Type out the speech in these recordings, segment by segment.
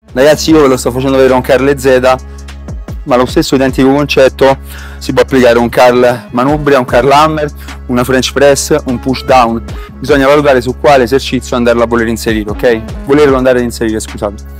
Ragazzi, io ve lo sto facendo vedere un curl Z, ma lo stesso identico concetto si può applicare a un curl manubria, un curl hammer, una French press, un push down. Bisogna valutare su quale esercizio andarlo a voler inserire, ok? Volerlo andare ad inserire, scusate.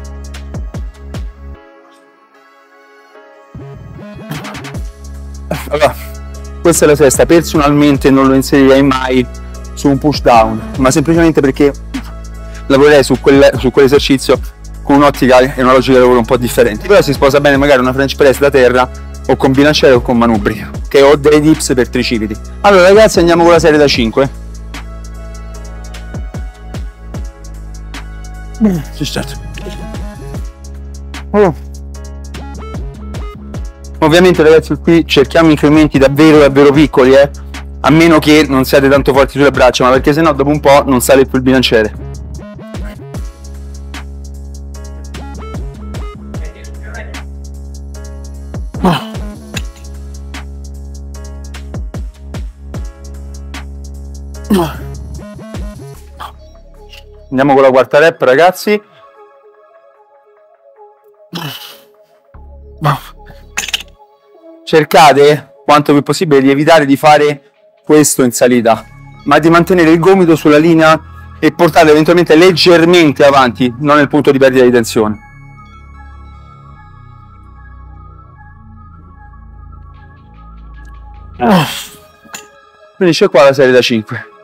Allora, questa è la testa. Personalmente non lo inserirei mai su un push down, ma semplicemente perché lavorerei su quell'esercizio con un'ottica e una logica di lavoro un po' differenti. Però si sposa bene magari una French press da terra o con bilanciere o con manubri, che ho dei dips per tricipiti. Allora ragazzi, andiamo con la serie da 5. Ovviamente ragazzi, qui cerchiamo incrementi davvero piccoli, a meno che non siate tanto forti sulle braccia, ma perché sennò dopo un po' non sale più il bilanciere. Andiamo con la quarta rep, ragazzi. Cercate quanto più possibile di evitare di fare questo in salita, ma di mantenere il gomito sulla linea e portarlo eventualmente leggermente avanti, non nel punto di perdita di tensione. Finisce qua la serie da 5.